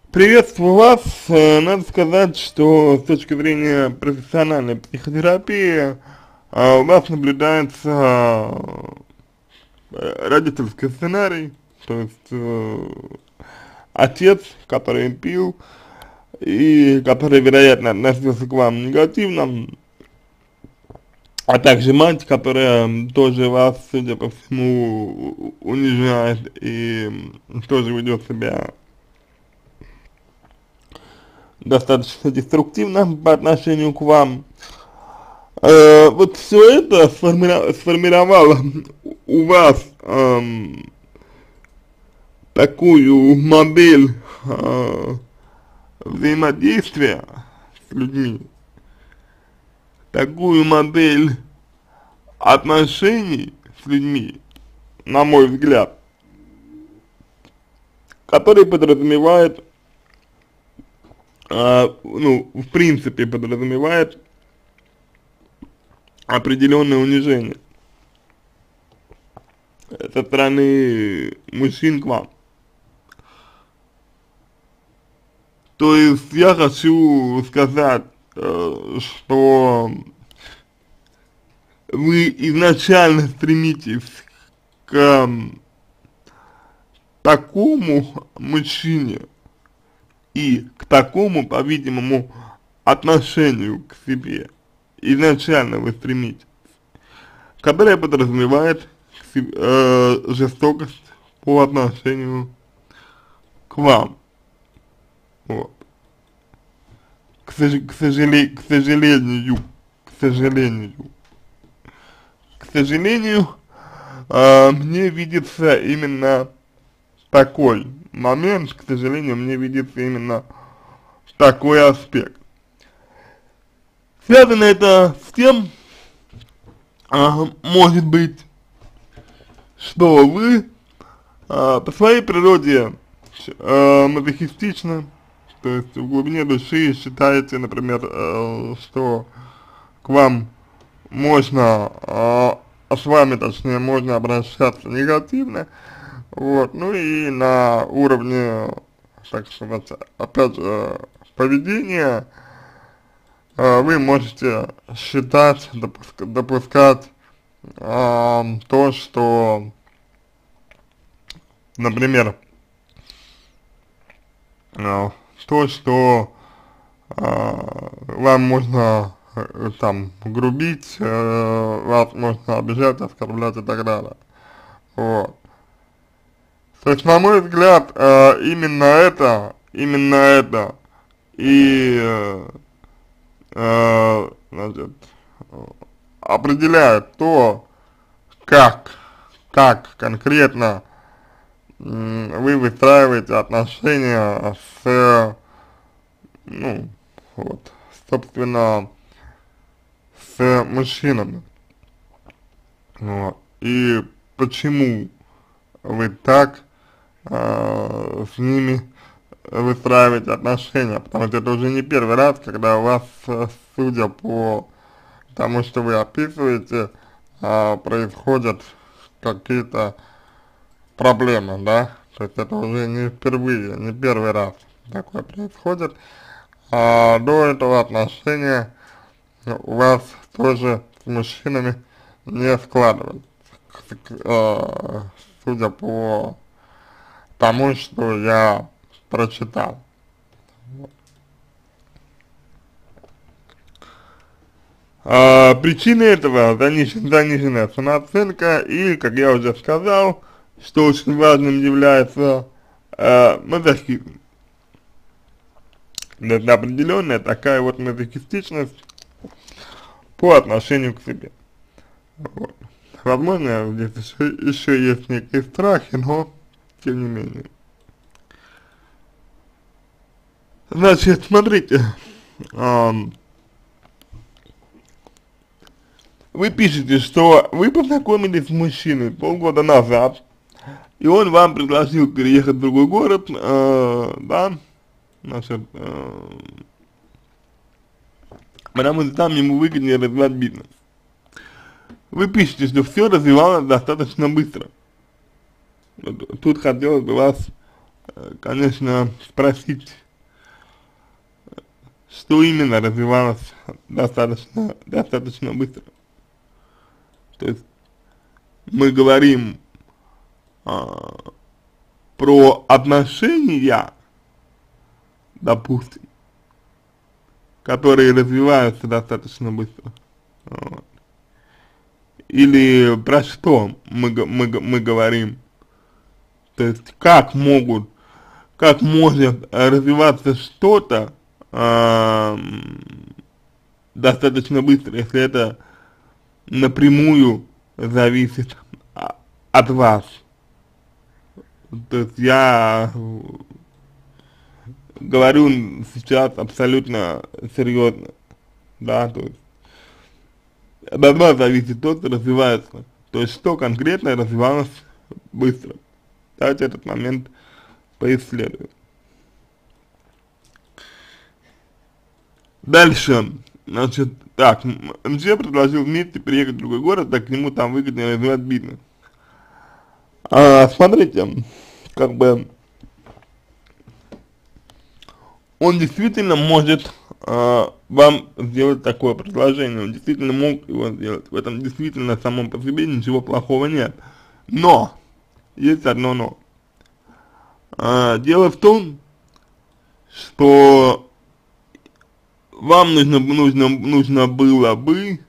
Приветствую вас. Надо сказать, что с точки зрения профессиональной психотерапии у вас наблюдается родительский сценарий, то есть отец, который пил и который, вероятно, относился к вам негативно, а также мать, которая тоже вас, судя по всему, унижает и тоже ведет себя достаточно деструктивно по отношению к вам. Вот все это сформировало у вас такую модель взаимодействия с людьми, такую модель отношений с людьми, на мой взгляд, который подразумевает, ну, в принципе подразумевает определенное унижение со стороны мужчин к вам. То есть я хочу сказать, что вы изначально стремитесь к такому мужчине и к такому, по-видимому, отношению к себе. Изначально вы стремитесь, которое подразумевает жестокость по отношению к вам. Вот. К сожалению, мне видится именно такой момент, к сожалению, мне видится именно такой аспект. Связано это с тем, может быть, что вы по своей природе мазохистичны, то есть в глубине души считаете, например, что к вам можно, с вами, точнее, можно обращаться негативно, вот, ну и на уровне, так сказать, опять же, поведения, вы можете считать, допускать то, что, например, то, что вам можно там грубить, вас можно обижать, оскорблять и так далее. Вот. То есть, на мой взгляд, именно это и значит, определяет то, как конкретно вы выстраиваете отношения с, ну, вот, собственно, с мужчинами. Вот. И почему вы так с ними выстраиваете отношения, потому что это уже не первый раз, когда у вас, судя по тому, что вы описываете, происходят какие-то проблемы, да, то есть это уже не впервые, не первый раз такое происходит, а до этого отношения у вас тоже с мужчинами не складывались, судя по тому, что я прочитал. Причина этого заниженная самооценка и, как я уже сказал, что очень важным является мазохизм. Это определенная такая вот мазохистичность по отношению к себе. Вот. Возможно, здесь еще есть некие страхи, но тем не менее. Значит, смотрите, вы пишете, что вы познакомились с мужчиной полгода назад, и он вам предложил переехать в другой город, да, значит, потому что там ему выгоднее развивать бизнес. Вы пишете, что все развивалось достаточно быстро. Вот, тут хотелось бы вас конечно, спросить, что именно развивалось достаточно быстро. То есть мы говорим про отношения, допустим, которые развиваются достаточно быстро. Вот. Или про что мы говорим, то есть как может развиваться что-то достаточно быстро, если это напрямую зависит от вас. То есть я говорю сейчас абсолютно серьезно, да, то есть от вас зависит то, что развивается, то есть что конкретно развивалось быстро. Давайте этот момент поисследуем. Дальше, значит, так, МЧ предложил вместе переехать в другой город, так к нему там выгодно развивать бизнес. Смотрите, как бы он действительно может вам сделать такое предложение, он действительно мог его сделать, в этом действительно самом по себе ничего плохого нет. Но, есть одно но. Дело в том, что вам нужно было бы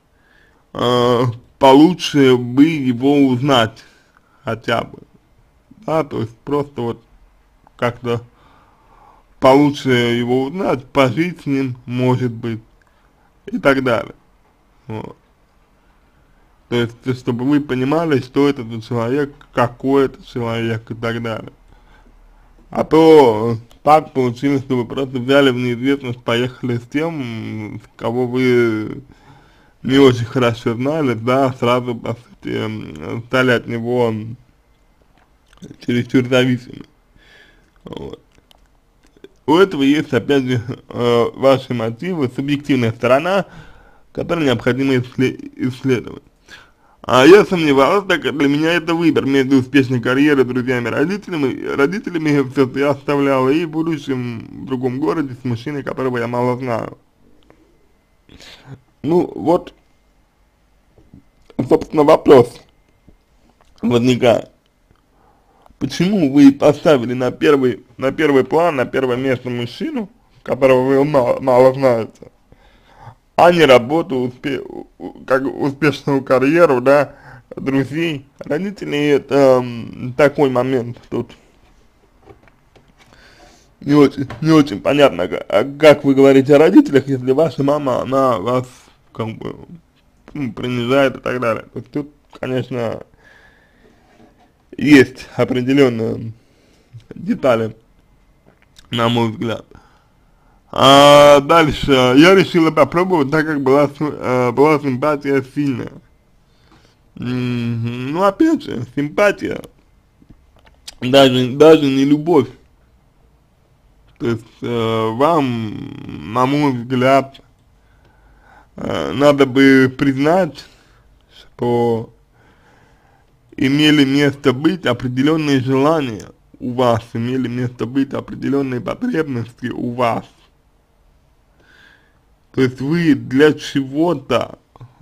получше бы его узнать хотя бы, да, то есть просто вот как-то получше его узнать, пожить с ним, может быть, и так далее. Вот. То есть, чтобы вы понимали, что это за человек, какой это человек и так далее. А то так получилось, что вы просто взяли в неизвестность, поехали с тем, кого вы не очень хорошо знали, да, сразу, по сути, стали от него чересчур зависимы. Вот. У этого есть, опять же, ваши мотивы, субъективная сторона, которую необходимо исследовать. А я сомневался, так как для меня это выбор между успешной карьерой, друзьями, родителями все это я оставлял, и будущим в другом городе с мужчиной, которого я мало знаю. Ну, вот, собственно, вопрос возникает. Почему вы поставили на первый план, на первое место мужчину, которого вы мало знаете, а не работу, как успешную карьеру, да, друзей, родителей, это такой момент тут не очень понятно, как вы говорите о родителях, если ваша мама, она вас как бы принижает и так далее. То есть тут, конечно, есть определенные детали, на мой взгляд. А дальше, я решила попробовать, так как была симпатия сильная. Ну, опять же, симпатия, даже не любовь. То есть, вам, на мой взгляд, надо бы признать, что имели место быть определенные желания у вас, имели место быть определенные потребности у вас. То есть вы для чего-то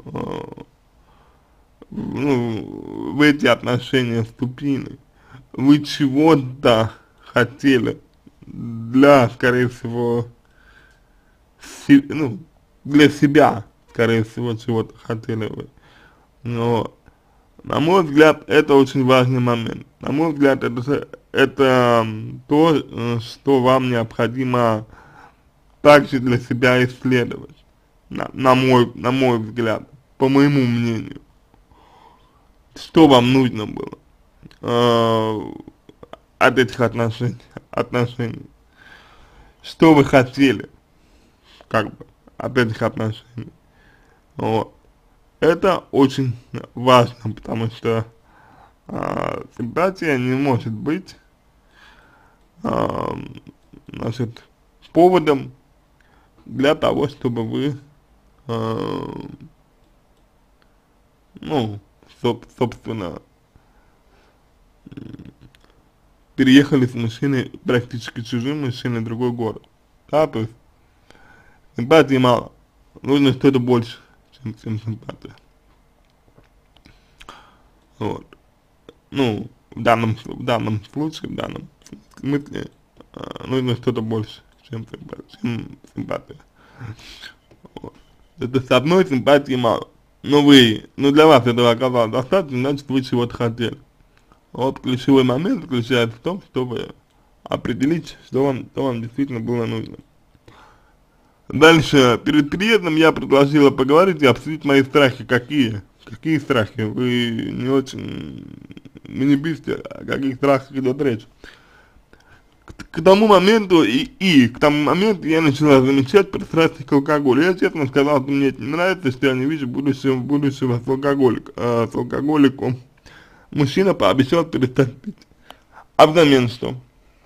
в эти отношения вступили, вы чего-то хотели для, скорее всего, для себя, скорее всего, чего-то хотели вы. Но, на мой взгляд, это очень важный момент. На мой взгляд, это то, что вам необходимо также для себя исследовать, на мой взгляд, по моему мнению. Что вам нужно было от этих отношений? Что вы хотели, как бы, от этих отношений? Вот. Это очень важно, потому что симпатия не может быть, значит, поводом для того, чтобы вы, ну, собственно, переехали с мужчиной, практически чужим мужчиной, в другой город. Да, то есть симпатии мало. Нужно что-то больше, чем симпатия. Вот. Ну, в данном случае, в данном смысле, нужно что-то больше, чем симпатия. Вот. Это с одной симпатии мало. Но для вас этого оказалось достаточно, значит вы чего-то хотели. Вот ключевой момент заключается в том, чтобы определить, что вам действительно было нужно. Дальше, перед переездом я предложила поговорить и обсудить мои страхи. Какие страхи? Вы не пишите, о каких страхах идет речь. К тому моменту я начала замечать пристрастие к алкоголю. Я честно сказал, что мне это не нравится, что я не вижу будущего с алкоголиком. Мужчина пообещал перестать пить. А взамен что?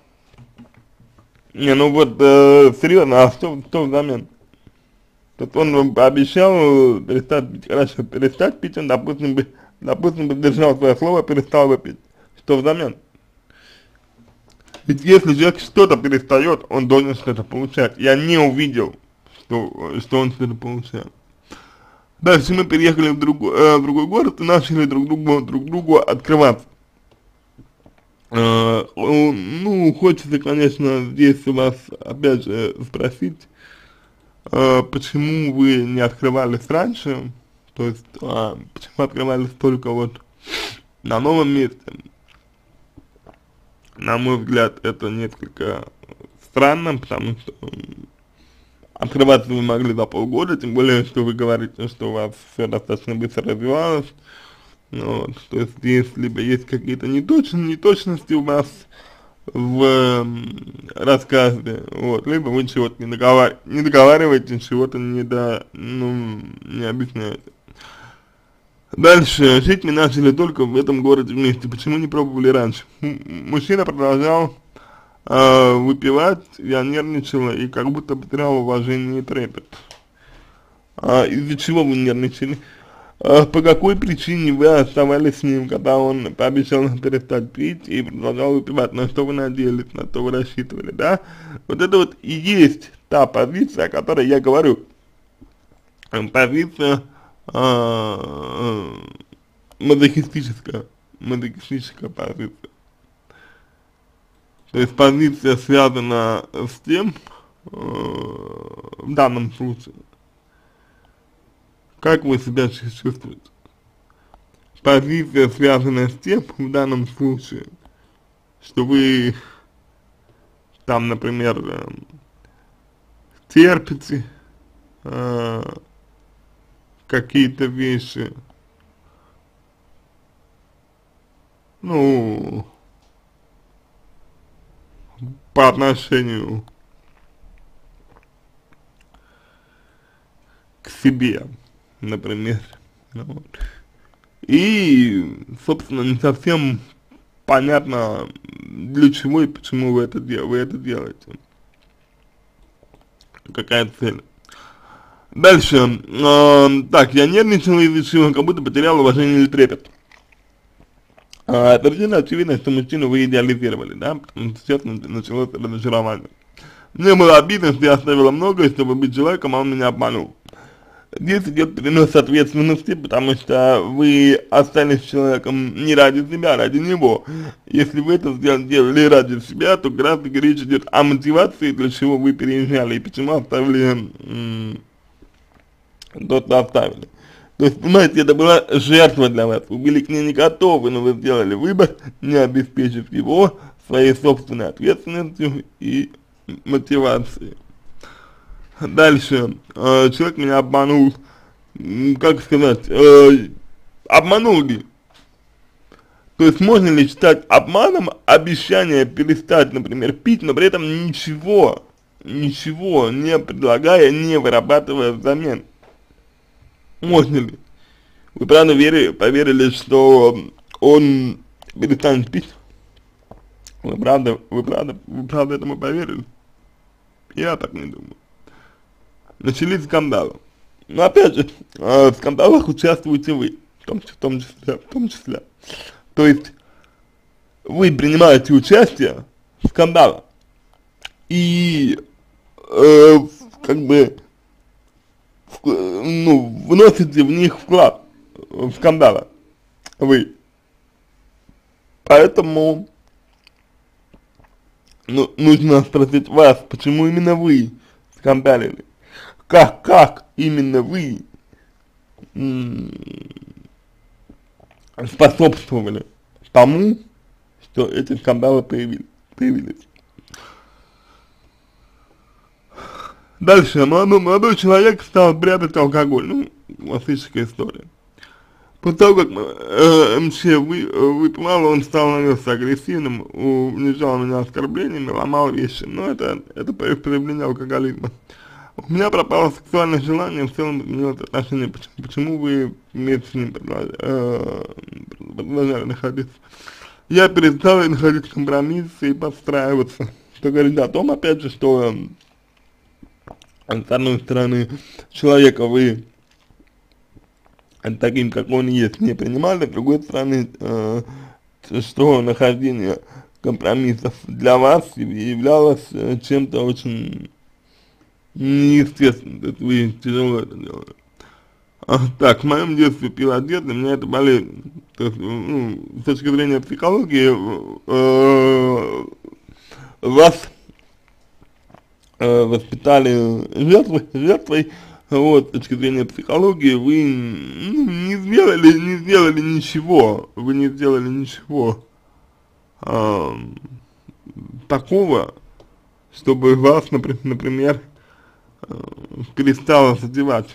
Не, ну вот, серьезно, а что взамен? Тут он пообещал перестать пить, хорошо, перестать пить, он, допустим, бы держал свое слово, перестал бы пить. Что взамен? Ведь если человек что-то перестает, он должен что-то получать. Я не увидел, что он что-то получает. Дальше мы переехали в другой город и начали друг другу открываться. Ну, хочется, конечно, здесь у вас, опять же, спросить, почему вы не открывались раньше, то есть, почему открывались только вот на новом месте. На мой взгляд, это несколько странно, потому что открываться вы могли за полгода, тем более, что вы говорите, что у вас все достаточно быстро развивалось. Вот, то есть здесь либо есть какие-то неточности у вас в рассказе, вот, либо вы чего-то не договариваете, чего-то не объясняете. Дальше, жить мы начали только в этом городе вместе, почему не пробовали раньше? Мужчина продолжал выпивать, я нервничала и как будто потерял уважение и трепет. Из-за чего вы нервничали? По какой причине вы оставались с ним, когда он пообещал перестать пить и продолжал выпивать? На что вы надеялись, на что вы рассчитывали, да? Вот это вот и есть та позиция, о которой я говорю. Позиция мазохистическая позиция. То есть позиция связана с тем, в данном случае, как вы себя чувствуете. Позиция связана с тем, в данном случае, что вы там, например, терпите какие-то вещи, ну, по отношению к себе, например. Вот. И, собственно, не совсем понятно, для чего и почему вы это делаете. Какая цель. Дальше. Так, я нервничал и решил, как будто потерял уважение или трепет. Совершенно очевидно, что мужчину вы идеализировали, да, потому что сейчас началось разочарование. Мне было обидно, что я оставила многое, чтобы быть человеком, а он меня обманул. Здесь идет перенос ответственности, потому что вы остались человеком не ради себя, а ради него. Если вы это сделали ради себя, то гораздо речь идет о мотивации, для чего вы переезжали и почему оставили то, что оставили. То есть, понимаете, это была жертва для вас, вы были к ней не готовы, но вы сделали выбор, не обеспечив его своей собственной ответственностью и мотивацией. Дальше, человек меня обманул, как сказать, обманул ли? То есть можно ли считать обманом обещание перестать, например, пить, но при этом ничего не предлагая, не вырабатывая взамен? Можно ли? Вы правда поверили, что он перестанет пить? Вы правда этому поверили? Я так не думаю. Начались скандалы. Но опять же, в скандалах участвуете вы, в том числе. То есть, вы принимаете участие в скандале и как бы ну, вносите в них вклад, в скандалы вы. Поэтому ну, нужно спросить вас, почему именно вы скандалили, как именно вы способствовали тому, что эти скандалы появились. Дальше, молодой человек стал прятать алкоголь, ну, классическая история. После того, как МЧ выпивал, он стал на нас агрессивным, унижал меня оскорблениями, ломал вещи, но это проявление алкоголизма. У меня пропало сексуальное желание, в целом изменилось отношение. Почему вы вместе с ним продолжали находиться? Я перестал находить компромисс и подстраиваться, что говорит о том, опять же, что с одной стороны человека вы таким, как он есть, не принимали, с другой стороны, что нахождение компромиссов для вас являлось чем-то очень неестественным, то есть вы тяжело это делали. Так, в моем детстве пил отец, для меня это болезнь. То есть, ну, с точки зрения психологии, вас воспитали жертвой, вот, с точки зрения психологии, вы не сделали ничего, вы не сделали ничего такого, чтобы вас, например, перестало задевать,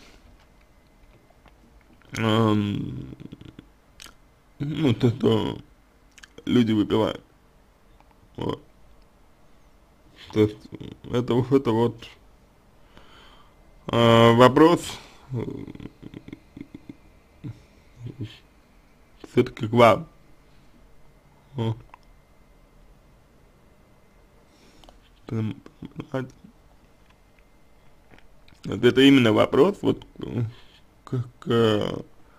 ну, то, что люди выпивают, вот. То есть, это вот вопрос все-таки к вам. Вот. Понимаете? Вот это именно вопрос вот к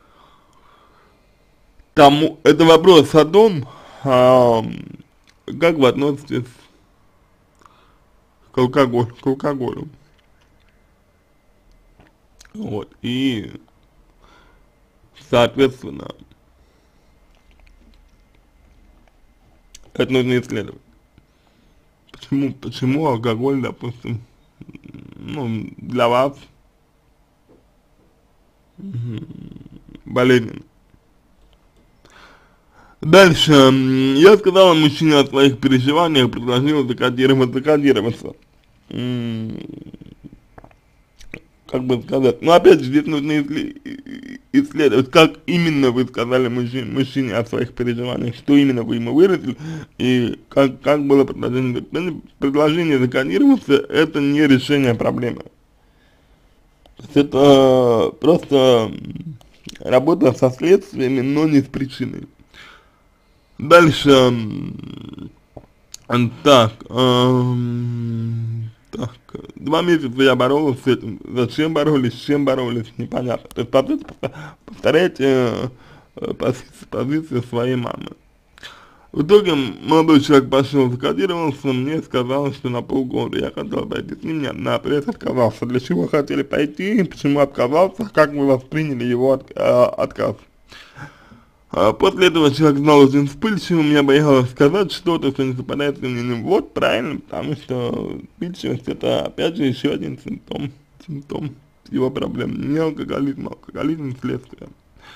тому, это вопрос о том, как вы относитесь к алкоголю. Вот, и, соответственно, это нужно исследовать. Почему алкоголь, допустим, ну, для вас болезненно. Дальше, я сказала мужчине о своих переживаниях, предложила закодироваться. Как бы сказать, ну опять же, здесь нужно исследовать, как именно вы сказали мужчине о своих переживаниях, что именно вы ему выразили, и как было предложение. Предложение закодироваться, это не решение проблемы. То есть это просто работа со следствиями, но не с причиной. Дальше, так, 2 месяца я боролась с этим. Зачем боролись, с чем боролись, непонятно. То есть повторяйте позицию своей мамы. В итоге молодой человек пошел, закодировался, мне сказал, что на полгода я хотел пойти с ним, наотрез отказался. Для чего хотели пойти, почему отказался, как вы восприняли его отказ. После этого человек знал очень вспыльчивым, я боялась сказать что-то, что не совпадает с мнением. Вот правильно, потому что вспыльчивость это опять же еще один симптом его проблем. Не алкоголизм, алкоголизм следствие.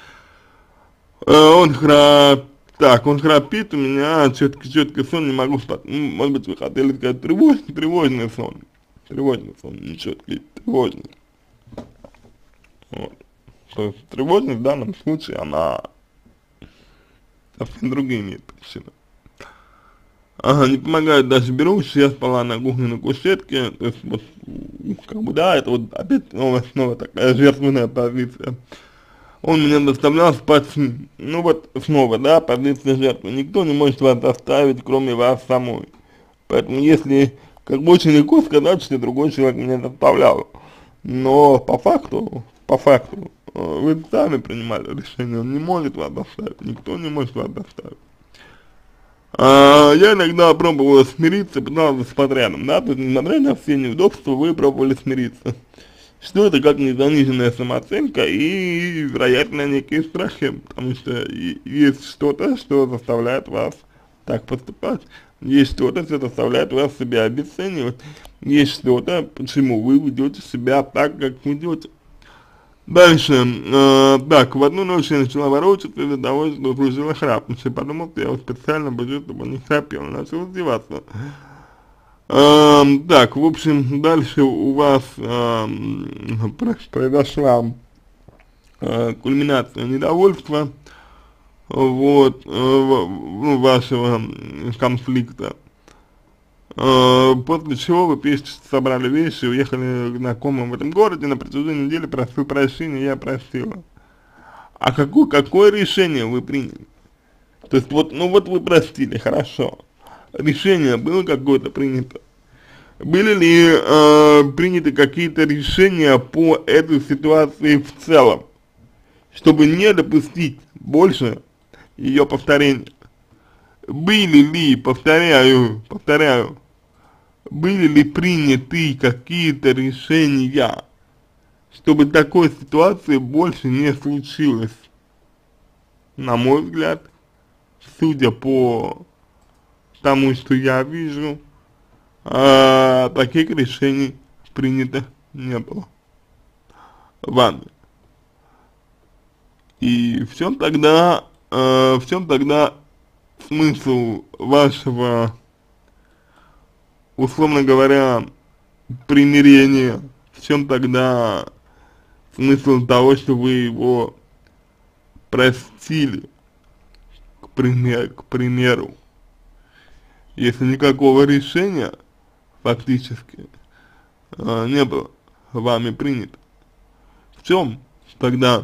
Он храпит, у меня четкий сон, не могу спать. Может быть, вы хотели сказать тревожный сон, не четкий, тревожный. Вот. То есть тревожность в данном случае, она совсем другие имеют причины. Не помогает даже беруши, я спала на кухне на кушетке, то есть вот, как бы, да, это вот опять снова такая жертвенная позиция. Он меня заставлял спать с ним. Ну вот снова, да, позиция жертвы. Никто не может вас заставить, кроме вас самой. Поэтому если, как бы очень легко сказать, что другой человек меня заставлял. Но по факту, вы сами принимали решение, он не может вас заставить, никто не может вас заставить. Я иногда пробовала смириться, пыталась с рядом, да, то есть несмотря на все неудобства, вы пробовали смириться. Что это как не заниженная самооценка и, вероятно, некие страхи, потому что есть что-то, что заставляет вас так поступать, есть что-то, что заставляет вас себя обесценивать, есть что-то, почему вы ведете себя так, как ведете. Дальше, так, в одну ночь я начала ворочаться из-за того, что слышала храп, и подумал, что я вот специально боюсь, чтобы он не храпел, начал издеваться. Так, в общем, дальше у вас произошла кульминация недовольства, вот, ну, вашего конфликта, после чего вы пишете, что собрали вещи, уехали к знакомым в этом городе, на протяжении недели просил прощения, я простила. А какое решение вы приняли? То есть вот, ну вот вы простили, хорошо. Решение было какое-то принято? Были ли приняты какие-то решения по этой ситуации в целом, чтобы не допустить больше ее повторения? Были ли, повторяю, были ли приняты какие-то решения, чтобы такой ситуации больше не случилось? На мой взгляд, судя по тому, что я вижу, таких решений принято не было вами. И в чем тогда смысл вашего, условно говоря, примирения? В чем тогда смысл того, что вы его простили, к примеру, если никакого решения фактически не было вами принято? В чем тогда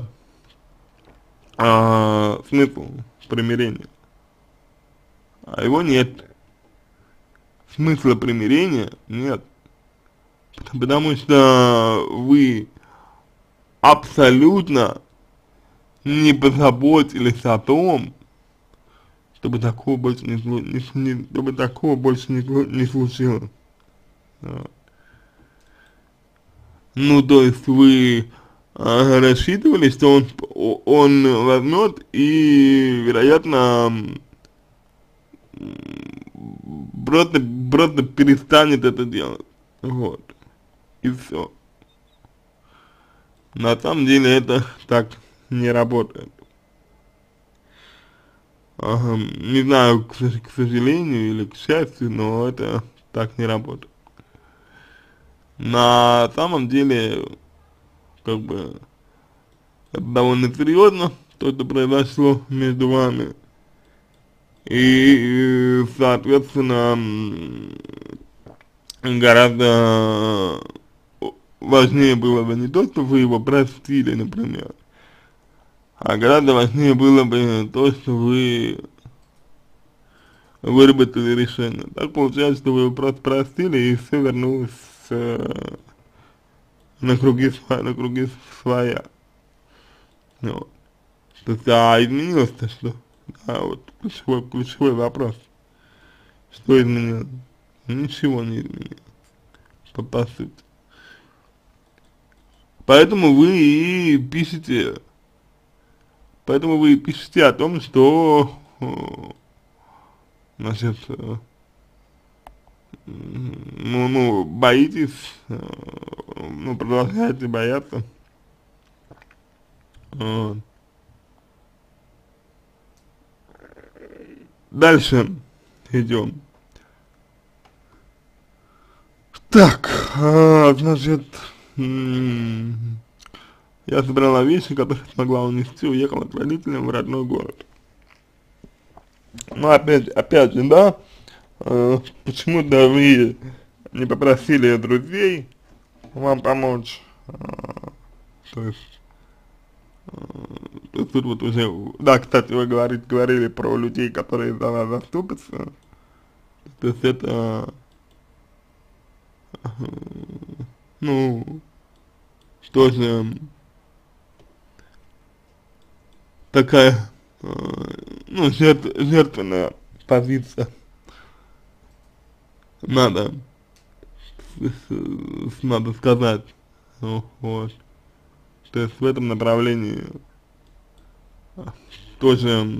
смысл примирения? А его нет. Смысла примирения нет. Потому что вы абсолютно не позаботились о том, чтобы такого больше не случилось. Вот. Ну, то есть вы рассчитывали, что он возьмет и, вероятно, просто перестанет это делать. Вот. И все. На самом деле это так не работает. Не знаю, к сожалению или к счастью, но это так не работает. На самом деле, как бы, это довольно серьезно, то, что произошло между вами. И, соответственно, гораздо важнее было бы не то, что вы его простили, например, а гораздо важнее было бы то, что вы выработали решение. Так получается, что вы его просто простили, и все вернулось на круги своя. Вот. То есть, изменилось-то что? Вот ключевой вопрос. Что изменилось? Ничего не изменилось, по сути. Поэтому вы и пишете о том, что, значит, боитесь, продолжаете бояться. Вот. Дальше идем. Так, значит, я собрала вещи, которые смогла унести, уехала к родителям в родной город. Ну, опять же, да, почему-то вы не попросили друзей вам помочь, то есть, тут вот уже, да, кстати, вы говорили про людей, которые за вас заступятся, то есть это, ну, тоже такая, жертвенная позиция. Надо, надо сказать, вот. То есть в этом направлении тоже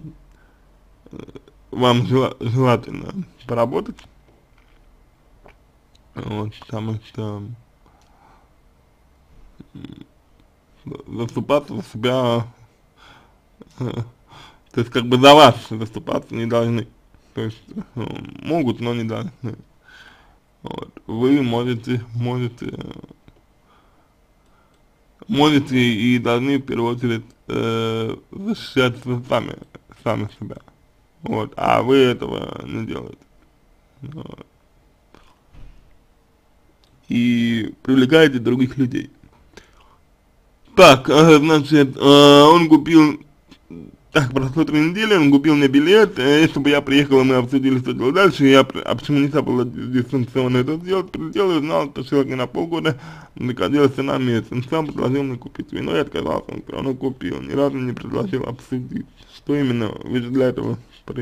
вам желательно поработать, вот, потому что заступаться за себя, то есть как бы за вас заступаться не должны, то есть могут, но не должны. Вот. Вы можете и должны в первую очередь защищать сами себя, вот, а вы этого не делаете. Вот. И привлекаете других людей. Так, значит, он купил, так, прошло 3 недели, он купил мне билет, если бы я приехал, и мы обсудили, что делать дальше, а почему нельзя было дистанционно это сделать, прилетел и узнал, что человек не на полгода находился на месте, он сам предложил мне купить вино, я отказался, он все равно купил, ни разу не предложил обсудить, что именно вы же для этого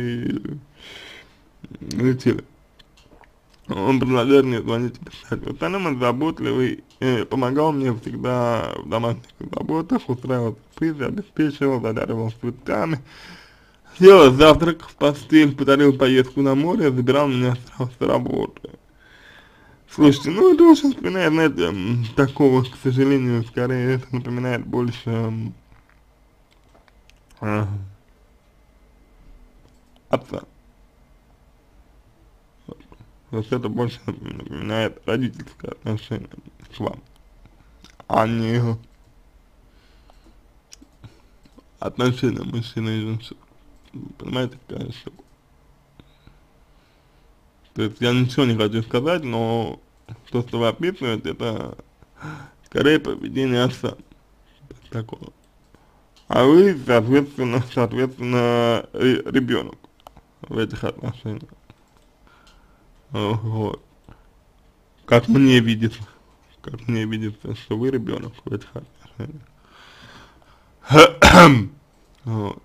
прилетели. Он предлагает мне звонить и писать. В остальном он заботливый, помогал мне всегда в домашних заботах, устраивал сюрпризы, обеспечивал, задаривал цветами, делал завтрак в постель, подарил поездку на море, забирал меня с работы. Слушайте, ну это очень напоминает, знаете, такого, к сожалению, скорее это напоминает больше отца. То есть это больше напоминает родительское отношение к вам, а не отношения мужчины и женщины. Понимаете, какая штука? То есть я ничего не хочу сказать, но то, что вы описываете, это скорее поведение отца такого. А вы, соответственно, ребенок в этих отношениях. Вот. Как мне видится, что вы ребенок в этих отношениях. Вот.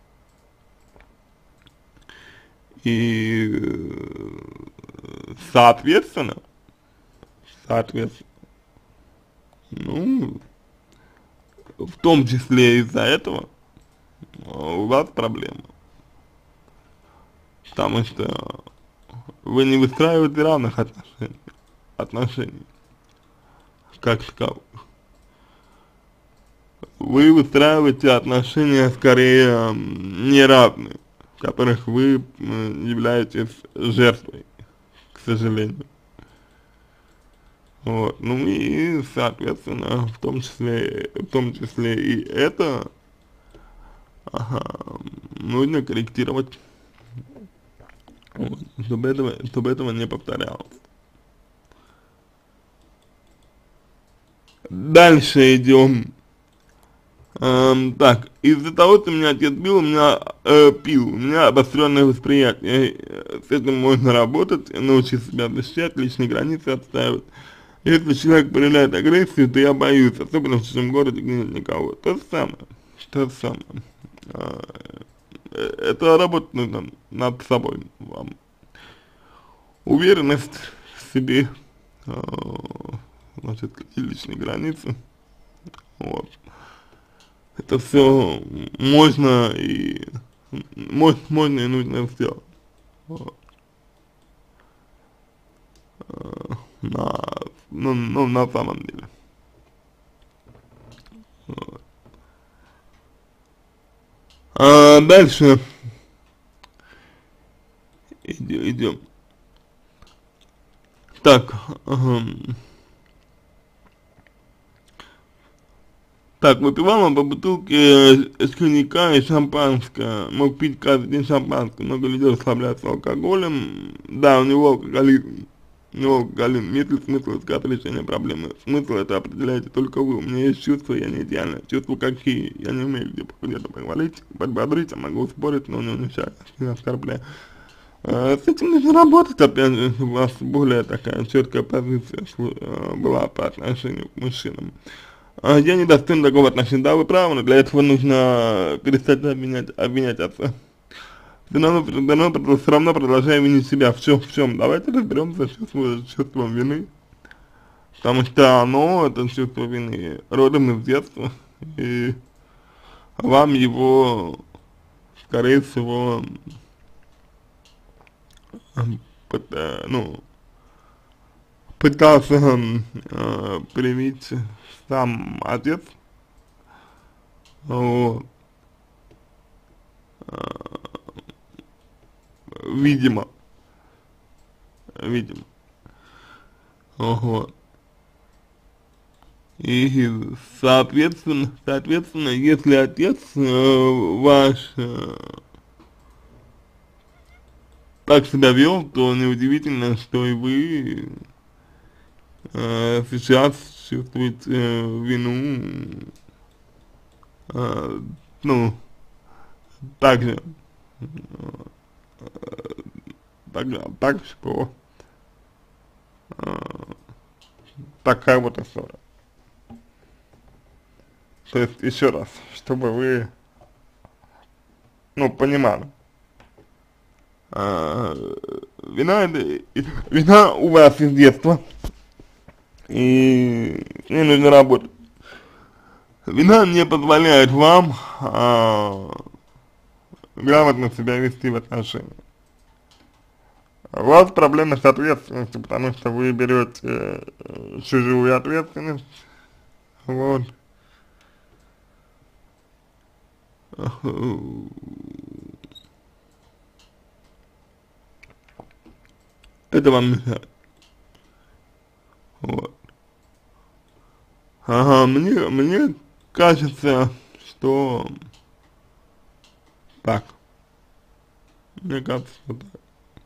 И соответственно, ну, в том числе из-за этого у вас проблема, потому что вы не выстраиваете равных отношений, как таковых. Вы выстраиваете отношения скорее неравные, в которых вы являетесь жертвой, к сожалению. Вот, ну и, соответственно, в том числе и это нужно корректировать, вот, чтобы этого не повторялось. Дальше идем. Так, из-за того, что меня отец бил, у меня обостренное восприятие. С этим можно работать, научиться себя защищать, личные границы отстаивать. Если человек проявляет агрессию, то я боюсь, особенно в чужом городе, где нет никого. То же самое. Это работа нужно над собой вам. Уверенность в себе, значит, и личные границы. Вот. Это все можно и нужно сделать. Вот. На самом деле. Вот. Дальше идем. Так, так, выпивал он по бутылке с коньяка и шампанское, мог пить каждый день шампанское, много людей расслабляются алкоголем, да, у него алкоголизм, нет ли смысла искать решение проблемы, смысл это определяете только вы, у меня есть чувства, я не идеальна, чувства какие, я не умею где-то похвалить, подбодрить, я могу спорить, но не уничать, не оскорбляю. С этим нужно работать, опять же, у вас более такая четкая позиция была по отношению к мужчинам. Я не достоин такого отношения, да, вы правы, но для этого нужно перестать обвинять отца. все равно продолжаем винить себя. В чем? Давайте разберемся с чувством вины. Потому что это чувство вины, родом из детства, и вам его, скорее всего, ну, пытался привить сам отец, вот, видимо, вот. И соответственно, если отец ваш так себя вел, то неудивительно, что и вы сейчас чувствуете вину, ну, также, что такая вот история. То есть, еще раз, чтобы вы, понимали, вина у вас из детства, и с ней нужно работать. Вина не позволяет вам грамотно себя вести в отношениях. У вас проблемы с ответственностью, потому что вы берете чужую ответственность, вот. Это вам мешает. Вот. Ага, мне кажется, что так. Мне кажется, что так.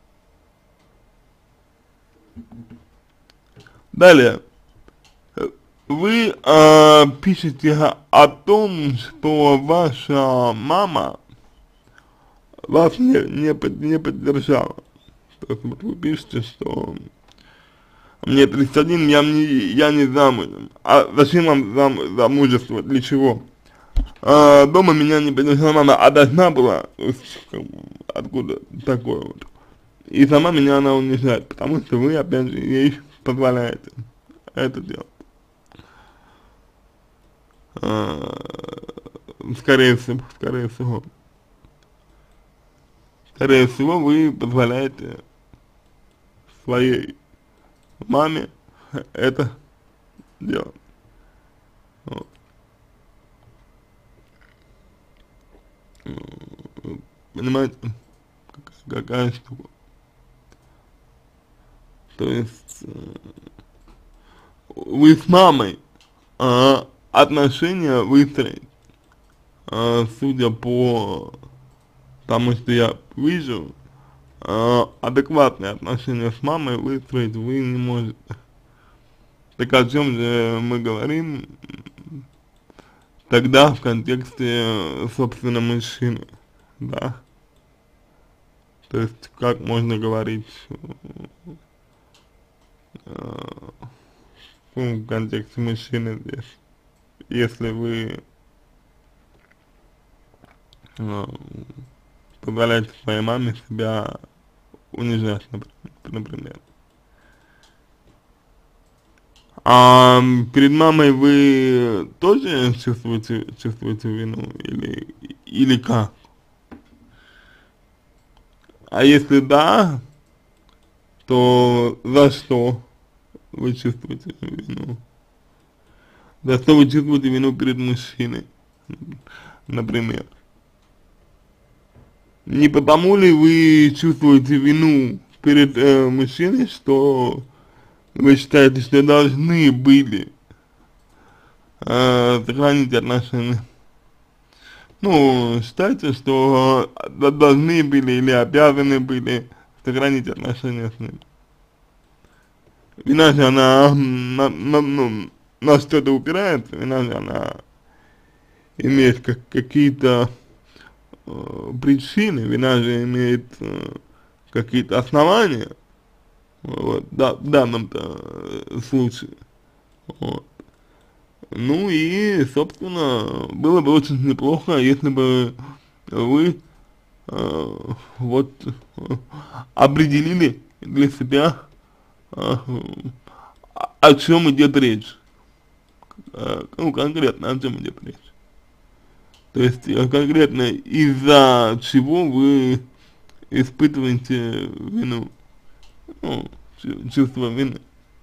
Далее. Вы пишете о том, что ваша мама вас не поддержала. То есть вот вы пишете, что мне 31, я не замужем. А зачем вам замужество? Для чего? Дома меня не поддержала мама, а должна была, откуда такое вот. И сама меня она унижает, потому что вы, опять же, ей позволяете это делать. Скорее всего, вы позволяете своей маме это делать. Вот. Понимаете, какая штука? То есть, вы с мамой отношения выстроить, судя по тому, что я вижу, адекватные отношения с мамой выстроить вы не можете. Так о чем же мы говорим тогда в контексте, собственно, мужчины, да? То есть, как можно говорить в контексте мужчины здесь, если вы позволяете своей маме себя унижать, например. А перед мамой вы тоже чувствуете вину или как? А если да, то за что вы чувствуете вину? За что вы чувствуете вину перед мужчиной, например? Не потому ли вы чувствуете вину перед мужчиной, что вы считаете, что должны были сохранить отношения? Ну, считаете, что должны были или обязаны были сохранить отношения с ним? Вина же она на что-то упирается, вина же она имеет какие-то причины, вина же имеет какие-то основания, вот, да, в данном-то случае, вот. Ну и, собственно, было бы очень неплохо, если бы вы вот определили для себя, э, о чем идет речь, ну конкретно о чем идет речь. То есть конкретно из-за чего вы испытываете вину, ну, чувство вины.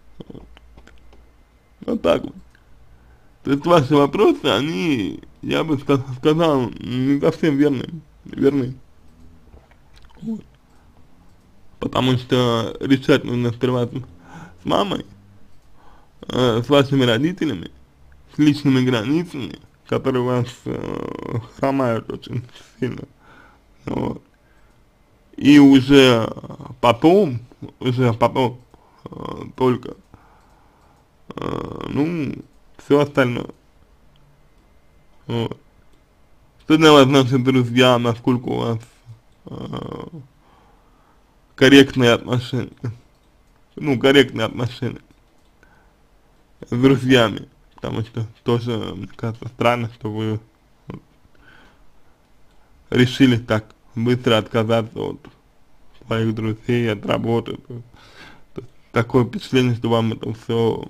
Вот так вот. То есть ваши вопросы, они, я бы сказал, не совсем верны. Вот. Потому что решать нужно сперва с мамой, с вашими родителями, с личными границами, которые вас хромают очень сильно. Вот. И уже потом только, ну, все остальное. Вот. Что для вас наши друзья, насколько у вас э, корректные отношения, ну, корректные отношения с друзьями, потому что тоже, мне кажется, странно, что вы решили так быстро отказаться от своих друзей, от работы. Такое впечатление, что вам это все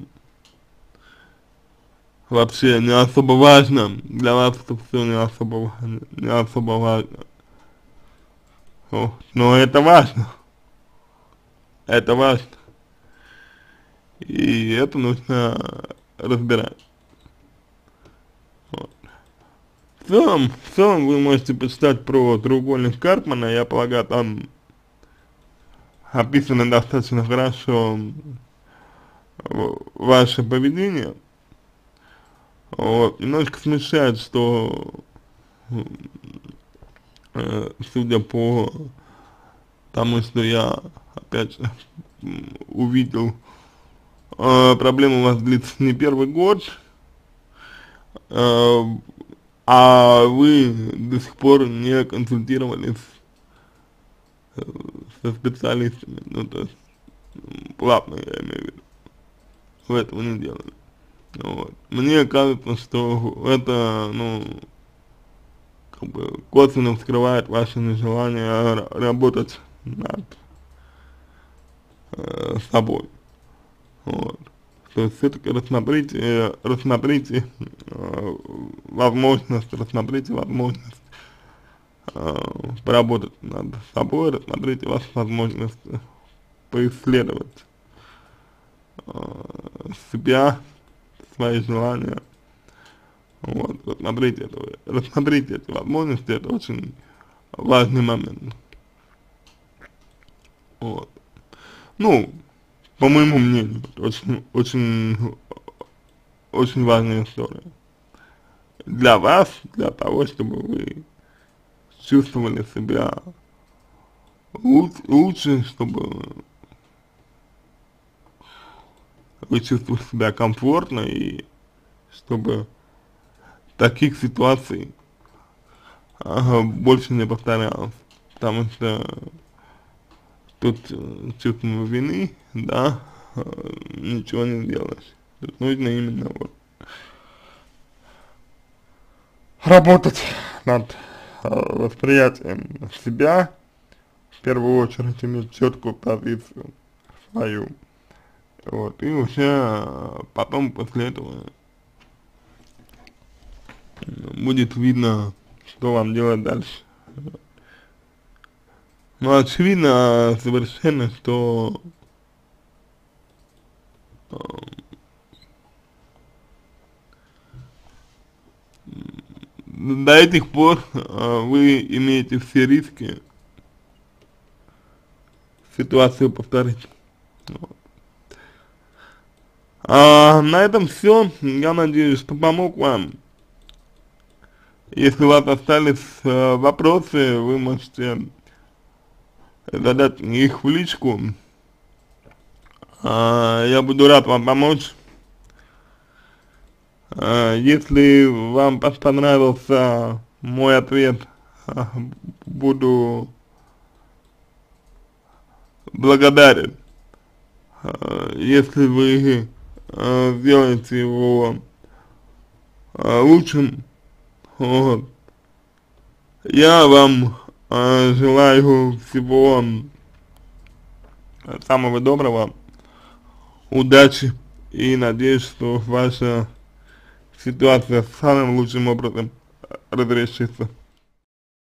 вообще не особо важно, для вас это все не особо важно. Но это важно, и это нужно разбирать. Вот. В целом вы можете почитать про треугольник Карпмана, я полагаю, там описано достаточно хорошо ваше поведение. Вот. Немножко смущает, что судя по тому, что я опять же увидел, проблема у вас длится не первый год, а вы до сих пор не консультировались со специалистами, ну то есть платно, я имею в виду, вы этого не делали. Вот. Мне кажется, что это, ну, как бы косвенно вскрывает ваше нежелание работать над собой. Вот. То есть все-таки рассмотрите возможность поработать над собой, рассмотрите вашу возможность поисследовать себя, свои желания. Вот, рассмотрите эти возможности, это очень важный момент. Вот. Ну, по моему мнению, это очень важная история. Для вас, для того, чтобы вы чувствовали себя лучше, чтобы вы чувствовали себя комфортно и чтобы таких ситуаций больше не повторялось. Потому что тут чувство вины, да, ничего не сделаешь. Тут нужно именно вот работать над восприятием себя, в первую очередь иметь четкую позицию свою, вот, и уже потом после этого будет видно, что вам делать дальше. Ну, очевидно совершенно, что до этих пор вы имеете все риски ситуацию повторить. Вот. На этом все. Я надеюсь, что помог вам. Если у вас остались вопросы, вы можете задать их в личку. Я буду рад вам помочь. Если вам понравился мой ответ, буду благодарен, если вы сделаете его лучшим. Вот. Я вам Желаю всего самого доброго, удачи, и надеюсь, что ваша ситуация самым лучшим образом разрешится.